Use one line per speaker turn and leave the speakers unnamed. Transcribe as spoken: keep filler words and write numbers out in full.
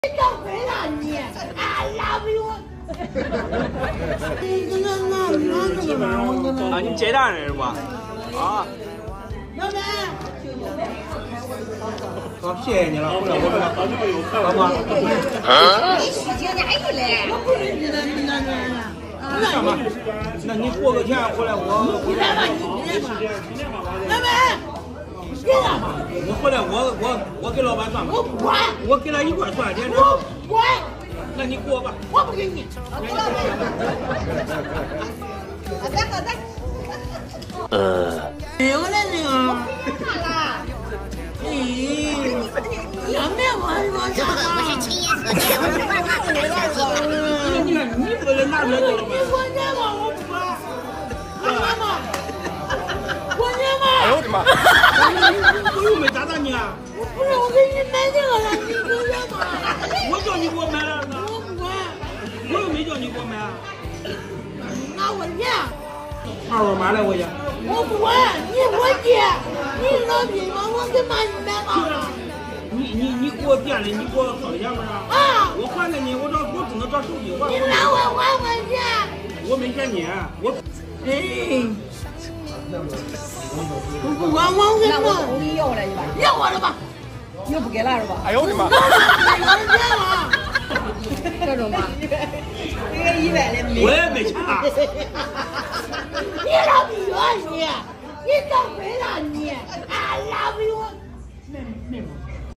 你找谁了你？啊，拉不我！你那那那这个玩意儿，
啊，你接单的是吧？啊。
老板。
好，谢谢你了，回来我们好久没有看了吗？
你虚情假意嘞！
我不认识的，你那这样的。
干嘛？那你过个钱回来我。
你来吧，你来吧。老板，你来吧。
我回来我我我给老板算吧。
我不管。
我给他一块算，连着。
我不管。
那你过吧。
我不给你。
给老板。啊，咱喝咱。
呃。
哎呦我的那个。
看了。
咦，要面我我
这不是亲眼所见，我是万万不能相信的。
你看你不能拿出来做了吗？
你过年嘛，我不管。过年嘛，过年嘛。
哎呦我的妈！我又没打打你啊！
不是我给你买这个了，你过年嘛。
我叫你给我买了呢。
我不管。
我又没叫你给我买。
拿我钱。
二万买来我去。
我不管，你我借，你老弟嘛，我给妈你买嘛。
你你你给我店里，你给我掏钱不是？
啊！
我还给你，我找我只能找手机还。
你拿我还我钱。
我没欠你，我。
哎。我不管，我给
那我同意要了，你吧？
要我的吧。
又不给了是吧？
哎呦我的妈！
我的钱了。
这种吧。一个一百的没。
我也没钱。
你老逼我你，你找谁了你？啊，拉不我。